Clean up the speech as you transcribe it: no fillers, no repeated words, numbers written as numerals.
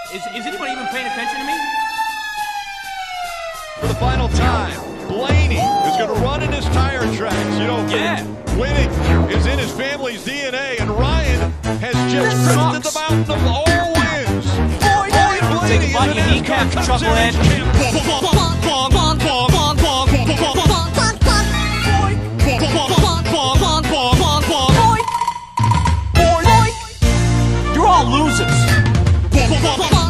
Is anybody even paying attention to me? For the final time, Blaney is going to run in his tire tracks. You know, winning is in his family's DNA, and Ryan has just crested the mountain of all wins. Take a bite of your kneecap, chucklehead. You're all losers.